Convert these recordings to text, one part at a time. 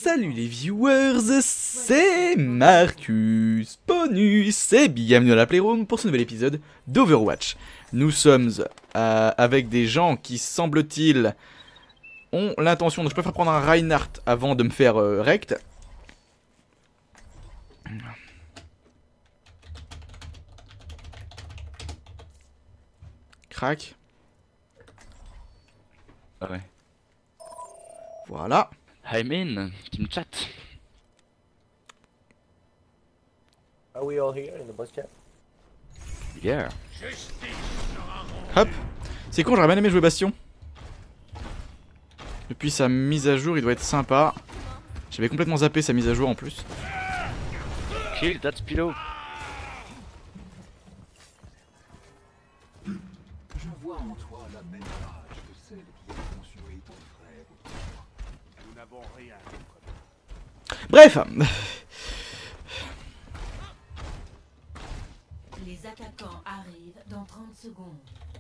Salut les viewers, c'est Marcus Ponus et bienvenue à la Playroom pour ce nouvel épisode d'Overwatch. Nous sommes avec des gens qui, semble-t-il, ont l'intention de... Je préfère prendre un Reinhardt avant de me faire rect. Crac. Ah ouais. Voilà. I'm in, team chat. Are we all here in the boss chat? Yeah. Hop. C'est con, j'aurais bien aimé jouer Bastion. Depuis sa mise à jour, il doit être sympa. J'avais complètement zappé sa mise à jour en plus. Kill that pillow. Je vois en toi la même rage que celle qui a consumé ton frère. Nous n'avons rien. Bref. Les attaquants arrivent dans 30 secondes.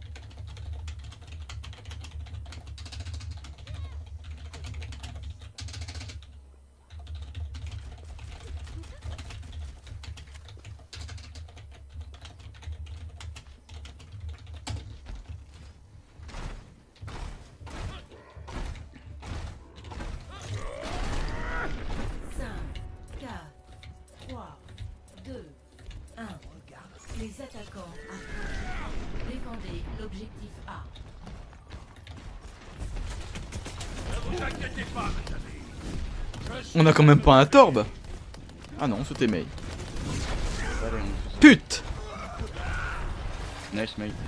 Les attaquants approchent. Défendez l'objectif A. On a quand même pas un Torb. Ah non, c'était Mei. Pute. Nice mate.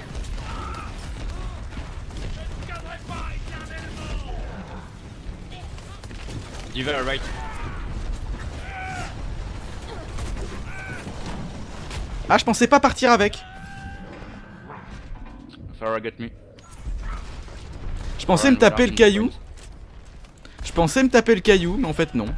Diva right. Ah, je pensais pas partir avec. Farah got me. Je pensais me taper le caillou. Je pensais me taper le caillou, mais en fait non.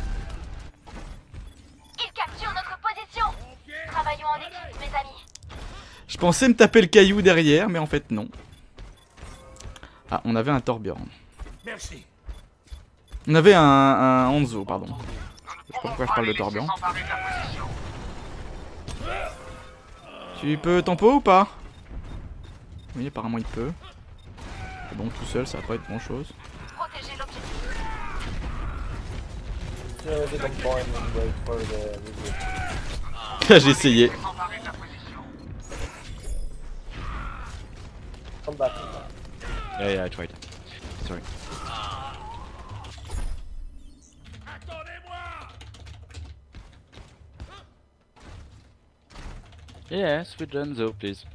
Ils capturent notre position. Travaillons en équipe, mes amis. Je pensais me taper le caillou derrière, mais en fait non. Ah, on avait un Torbjorn. Merci. On avait un Hanzo, pardon. Je sais pas pourquoi je parle de Torbjorn. Tu peux tempo ou pas? Oui, apparemment il peut. C'est bon, tout seul, ça va pas être grand chose. Protégez l'objectif. J'ai essayé. Come back. Yeah, I tried. Sorry. Yes, with Enzo, please.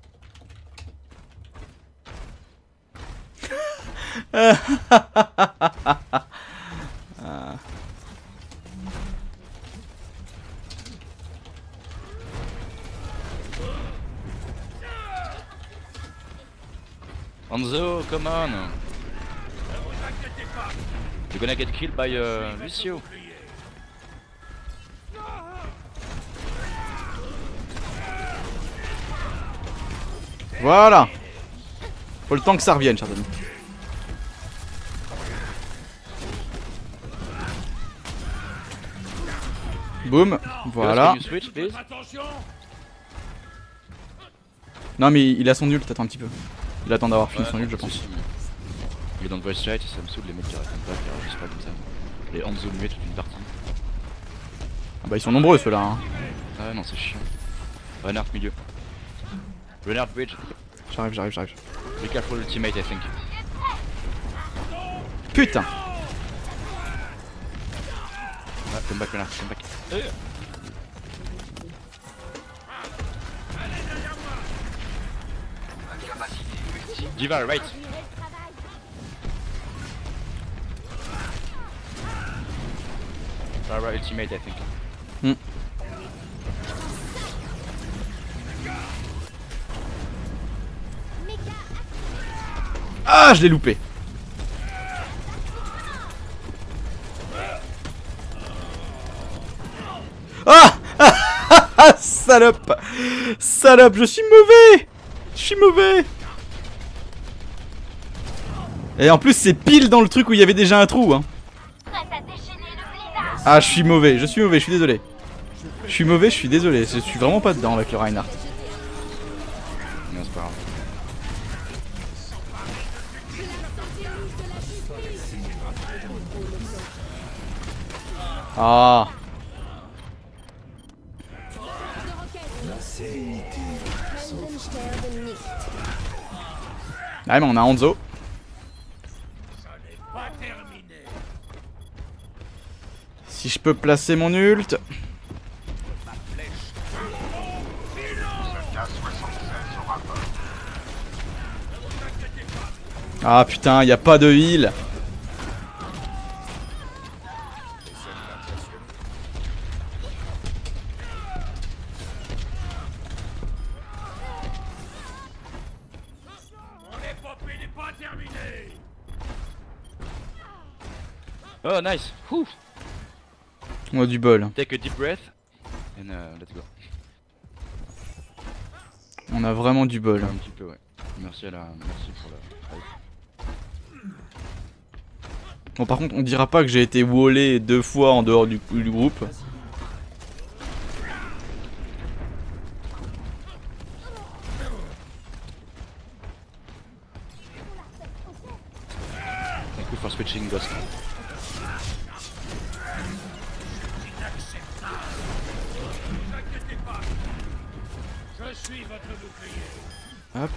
Enzo, come on! You're gonna get killed by Lucio. Voilà. Faut le temps que ça revienne, chers amis. Boum. Voilà. Can you switch, please? Non mais il a son ult, attends un petit peu. Il attend d'avoir fini son ult, je pense. Il est dans le voice chat, ça me saoule les mecs qui répondent pas, qui réagissent pas comme ça. Les Hanzo muet toute une partie. Ah bah ils sont nombreux ceux-là. Hein. Ah non, c'est chiant. Reinhardt milieu. Reinhardt bridge. J'arrive. Be careful ultimate, I think. Putain. Ah, come back Reinhardt, come back. Diva, right. Farah ultimate, I think. Ah, je l'ai loupé. Ah, salope. Salope, je suis mauvais. Je suis mauvais. Et en plus c'est pile dans le truc où il y avait déjà un trou hein. Prête à déchaîner le Ah, je suis mauvais, je suis désolé. Je suis mauvais, je suis désolé. Je suis vraiment pas dedans avec le Reinhardt. Non, c'est pas grave. Ah. Ah mais on a Hanzo. Si je peux placer mon ult. Ah putain, y a pas de heal. Oh nice. Whew. On a du bol. Take a deep breath and let's go. On a vraiment du bol. Un petit peu ouais. Merci pour la. Bon par contre on dira pas que j'ai été wallé 2 fois en dehors du groupe. Thank you for switching Ghost. Hop.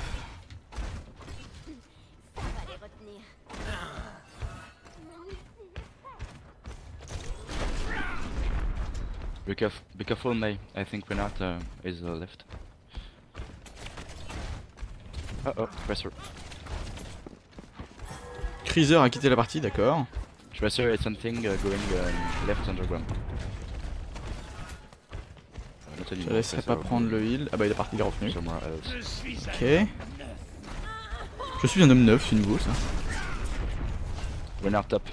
Be careful, May. I think Renard is left. Oh, Tracer. Cruiser a quitté la partie, d'accord. Tracer is something going left underground. Je laisserai pas prendre le heal. Ah bah il est parti, il est revenu. Somewhere else. Ok. Je suis un homme neuf, c'est nouveau ça. Renard top.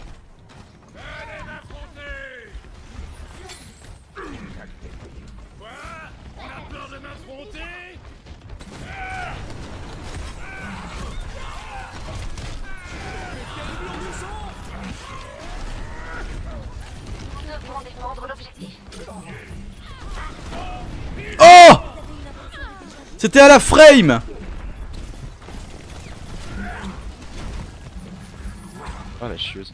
Nous devons défendre l'objectif. Oh! C'était à la frame! Oh la chieuse.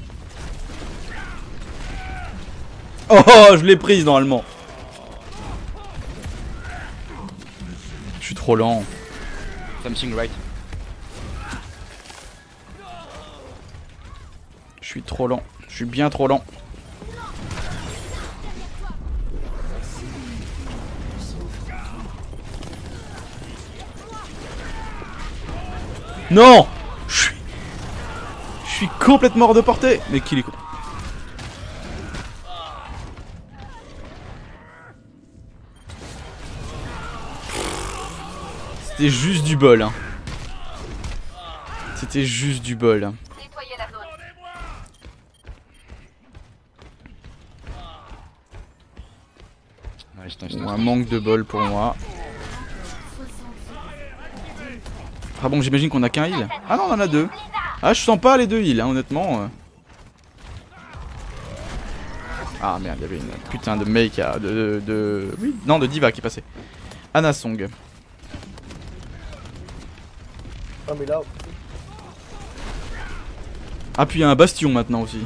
Oh, je l'ai prise normalement. Je suis trop lent. Something right. Je suis trop lent. Je suis bien trop lent. Non! Je suis complètement hors de portée. Mais qu'il est con. C'était juste du bol. Hein. C'était juste du bol. Nettoyez la zone. Nice. Ou un manque de bol pour moi. Ah bon, j'imagine qu'on a qu'un heal. Ah non, on en a 2. Ah, je sens pas les 2 heals, hein, honnêtement. Ah merde, il y avait une putain de Meika, Oui, non, de Diva qui passait. Anna Song. Oh, mais là. Ah, puis il y a un bastion maintenant aussi.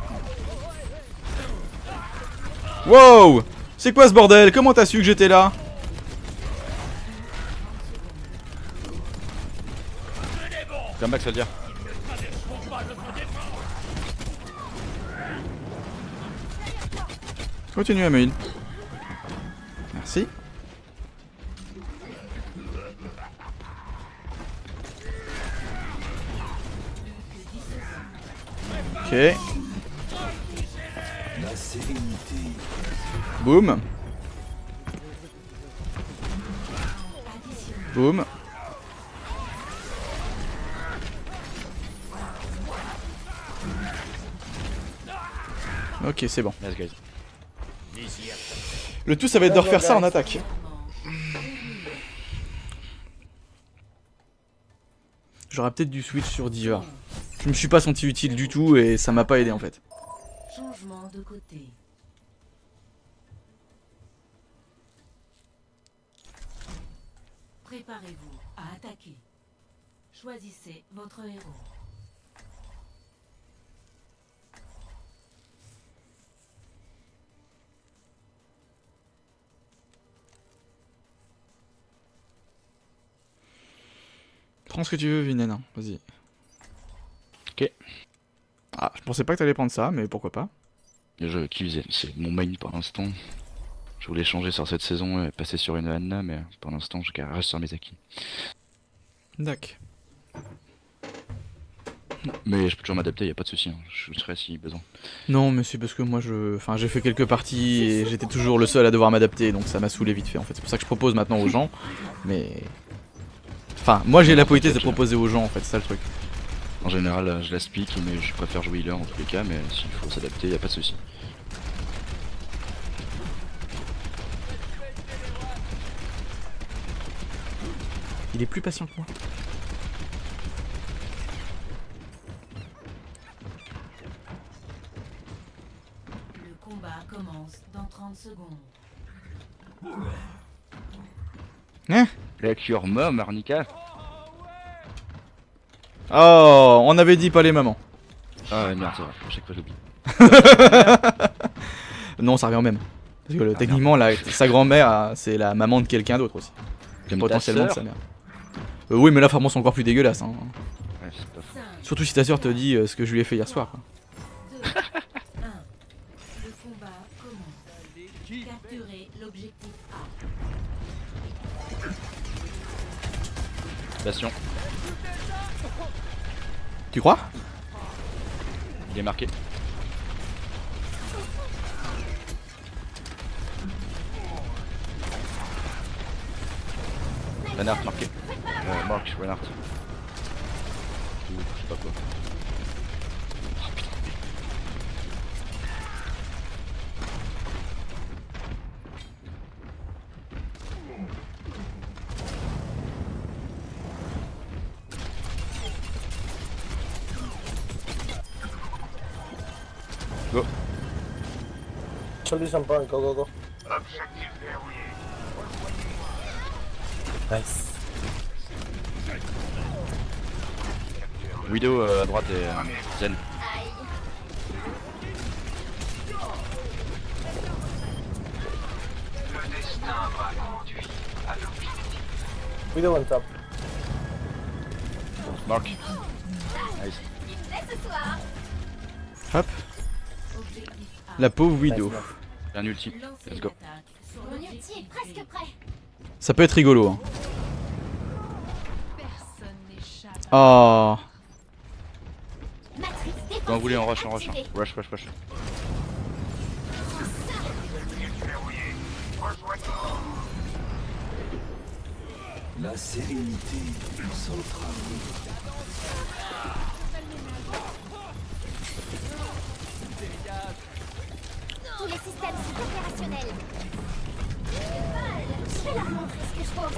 Wow! C'est quoi ce bordel? Comment t'as su que j'étais là? Come back, soldier. Continue à me heal. Merci. Ok. Boum. Boum. Ok, c'est bon. Nice, guys. Le tout, ça va être de refaire ça en attaque. J'aurais peut-être dû switch sur Diva. Je me suis pas senti utile du tout et ça m'a pas aidé en fait. Changement de côté. Préparez-vous à attaquer. Choisissez votre héros. Prends ce que tu veux, Vinen, vas-y. Ok. Ah, je pensais pas que t'allais prendre ça, mais pourquoi pas. Je kiffe, c'est mon main pour l'instant. Je voulais changer sur cette saison et passer sur une Anna, mais pour l'instant je reste sur mes acquis. D'accord. Mais je peux toujours m'adapter, y a pas de souci, hein. Je serai si besoin. Non, mais c'est parce que moi j'ai fait quelques parties et j'étais toujours le seul à devoir m'adapter, donc ça m'a saoulé vite fait en fait. C'est pour ça que je propose maintenant aux gens, mais... Enfin, moi j'ai la politesse de proposer aux gens en fait, c'est ça le truc. En général, je laisse pique, mais je préfère jouer healer en tous les cas, mais s'il faut s'adapter, y a pas de souci. Il est plus patient que moi. Le combat commence dans 30 secondes. Hein? La cure mom, Arnica. Oh, on avait dit pas les mamans. Ah ouais, merde, c'est vrai, à chaque fois j'oublie. Non, ça revient au même. Parce que techniquement, sa grand-mère, c'est la maman de quelqu'un d'autre aussi. Potentiellement de sa mère. Oui, mais là, vraiment, c'est encore plus dégueulasse. Hein. Ouais, c'est pas fou. 5, Surtout si ta soeur te dit ce que je lui ai fait hier soir. Quoi. 2, 1. Le combat commence. Capturez l'objectif A. Bastion, Tu crois? il est marqué. Reinhardt marqué. Mark, Reinhardt. Ou je sais pas quoi. Oh putain. Go. Solution point, go, go, go. Nice. Widow à droite et Zen. Widow on top. Mark. Nice. Hop. Objectif A. La pauvre Widow. Nice, J'ai un ulti. Lancez Let's go. l'attaque sur Mon ulti l'objectif est presque B. prêt. Ça peut être rigolo. Hein. Personne n'échappe. Oh. Matrice défensive Quand vous voulez, on rush, on rush. activée. Rush, rush, rush. La sérénité s'entrave. Tous les systèmes sont opérationnels. Je vais leur montrer ce que je vaux.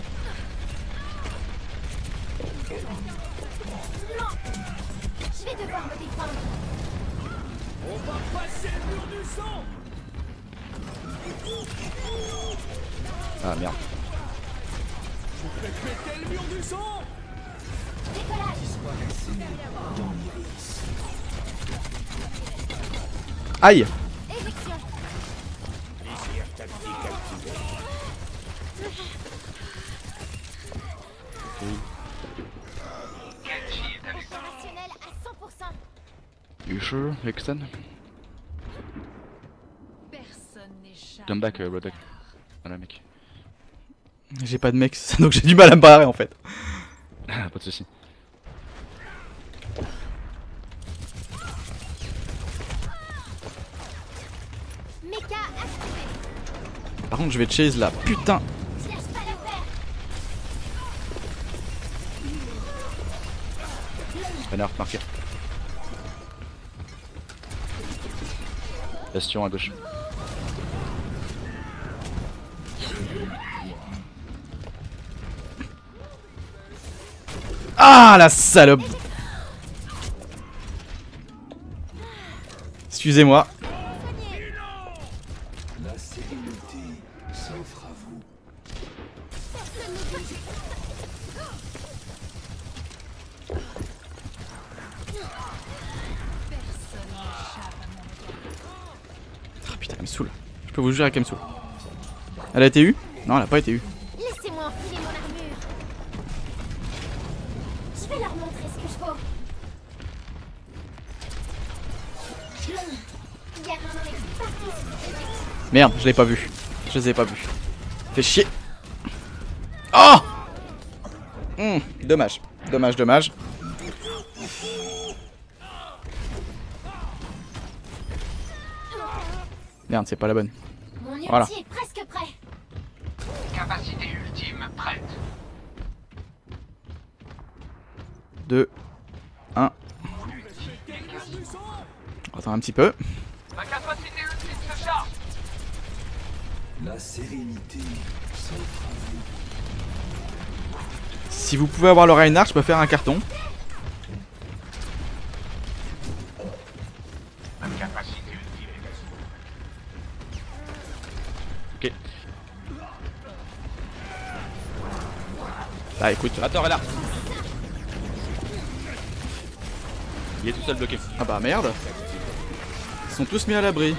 Non. Je vais devoir me défendre. Ah merde. Décollage. Aïe. Éjection. Opérationnel à 100%. You sure, Exton? Personne n'échappe. Come back, Rodek. Voilà, mec. J'ai pas de mec, donc j'ai du mal à me barrer en fait. Pas de soucis. Mecha activé. Par contre, je vais chase là. Putain. Je lâche pas l'affaire. Reinhardt marqué. Bastion à gauche. Ah la salope. Excusez-moi. sérénité s'offre à vous. Ah putain, elle me saoule. Je peux vous jurer qu'elle me saoule. Elle a été eue? Non, elle a pas été eue. Laissez-moi enfiler mon armure. Je vais leur montrer ce que je vaux. Garde mon expertise. Merde, je l'ai pas vu. Je les ai pas vus. Fait chier. Oh, dommage. Dommage, dommage. Merde, c'est pas la bonne. Mon ulti Voilà. est presque prêt. Capacité ultime prête. 2, 1. Attends un petit peu. Ma capacité ultime se charge. La sérénité s'offre à vous. Si vous pouvez avoir le Reinhardt, je peux faire un carton. Ma capacité ultime est Ok. Ah écoute. Attends, est là. Il est tout seul bloqué. Ah bah merde. Ils sont tous mis à l'abri.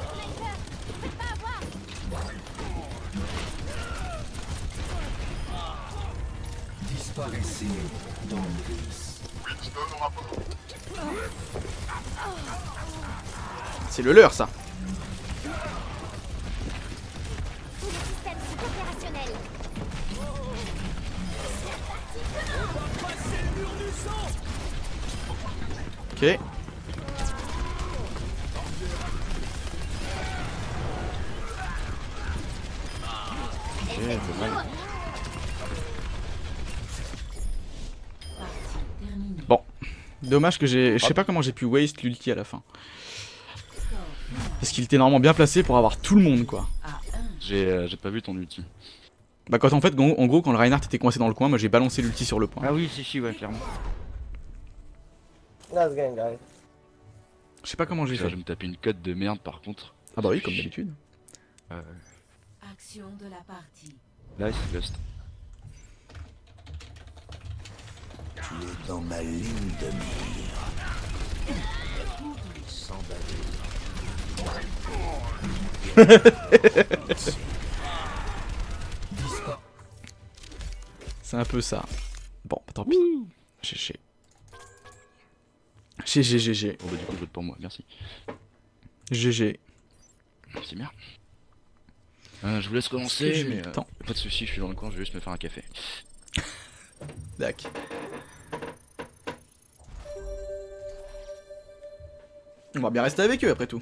Disparaissez dans l'Iris. C'est le leur ça. Tous les systèmes sont opérationnels. Ok. Bon. Dommage que j'ai... Je sais pas comment j'ai pu waste l'ulti à la fin. Parce qu'il était normalement bien placé pour avoir tout le monde quoi. J'ai pas vu ton ulti. Bah quand en fait, en gros, quand le Reinhardt était coincé dans le coin, moi j'ai balancé l'ulti sur le point. Ah oui, si, ouais, clairement. Nice game, guys. Je sais pas comment j'ai Je fait. vais me taper une cote de merde par contre. Ah bah oui, comme d'habitude. Action de la partie. Là, c'est Ghost. Tu es dans ma ligne de mire. Sans C'est un peu ça. Bon, bah, tant pis. GG. GG. Bon bah du coup, vote pour moi, merci. GG. C'est bien. Je vous laisse Est-ce que commencer, j'ai mais le temps pas de soucis, je suis dans le coin, je vais juste me faire un café. Dac. On va bien rester avec eux après tout.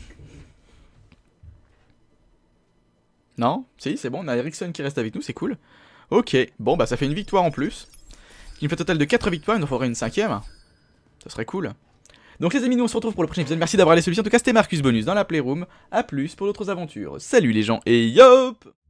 Non? Si, c'est bon, on a Ericsson qui reste avec nous, c'est cool. Ok, bon bah ça fait une victoire en plus. Qui me fait un total de 4 victoires, il nous faudrait une 5ème. Ça serait cool. Donc les amis, nous on se retrouve pour le prochain épisode. Merci d'avoir allé celui-ci. En tout cas, c'était Marcus Bonus dans la Playroom. A plus pour d'autres aventures. Salut les gens et yop!